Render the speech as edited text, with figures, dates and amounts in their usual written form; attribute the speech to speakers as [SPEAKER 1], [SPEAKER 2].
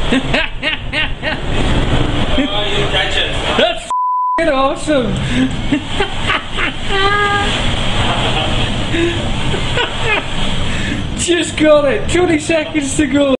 [SPEAKER 1] You catch it.
[SPEAKER 2] That's f***ing awesome. Just got it. 20 seconds to go.